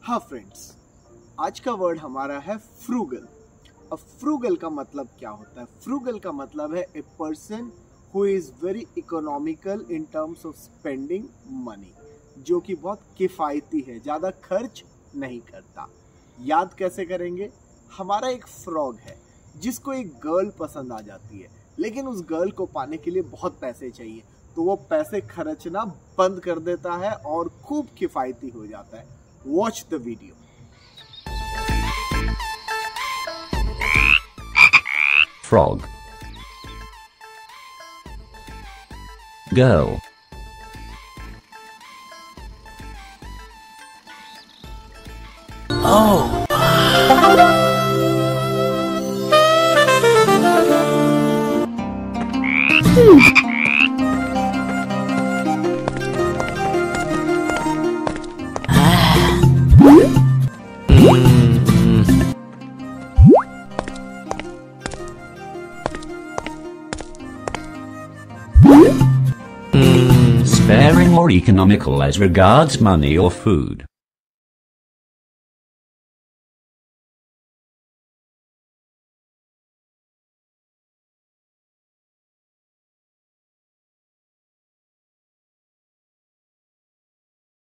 हाँ फ्रेंड्स, आज का वर्ड हमारा है फ्रूगल। अब फ्रूगल का मतलब क्या होता है? फ्रूगल का मतलब है a person who is very economical in terms of spending money, जो कि बहुत किफायती है, ज्यादा खर्च नहीं करता। याद कैसे करेंगे? हमारा एक फ्रॉग है जिसको एक गर्ल पसंद आ जाती है, लेकिन उस गर्ल को पाने के लिए बहुत पैसे चाहिए, तो वो पैसे खर्चना बंद कर देता है और खूब किफायती हो जाता है। Watch the video. Frog. Girl. Oh. Sparing or economical as regards money or food.